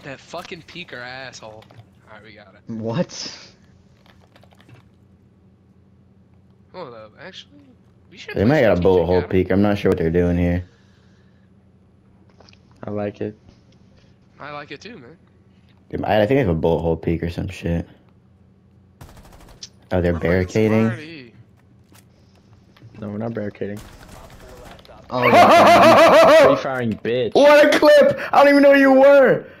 That fucking peeker asshole. Alright, we got it. What? Hold up, actually, we should. They might got a bullet hole peek. I'm not sure what they're doing here. I like it. I like it too, man. I think they have a bullet hole peek or some shit. Oh, they're barricading. No, we're not barricading. Oh, yeah. Free firing bitch. What a clip! I don't even know who you were!